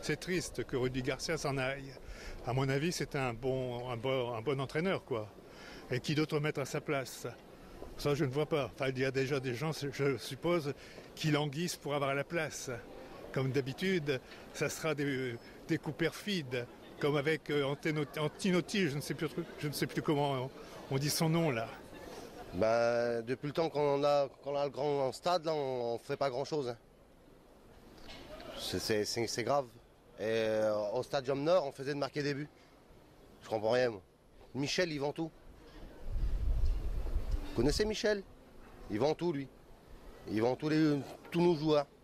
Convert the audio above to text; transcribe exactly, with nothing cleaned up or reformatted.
c'est triste que Rudy Garcia s'en aille. À mon avis, c'est un bon, un, bon, un bon entraîneur, quoi. Et qui d'autre mettre à sa place? Ça, je ne vois pas. Enfin, il y a déjà des gens, je suppose, qui languissent pour avoir la place. Comme d'habitude, ça sera des, des coups perfides, comme avec euh, Antinotti, je ne sais plus, je ne sais plus comment on, on dit son nom là. Ben, depuis le temps qu'on a, qu'on a le grand stade, là, on ne fait pas grand-chose. Hein. C'est grave. Et euh, au Stadium Nord, on faisait de marquer des buts. Je comprends rien, moi. Michel, il vend tout. Vous connaissez Michel? Il vend tout, lui. Il vend tous, les, tous nos joueurs.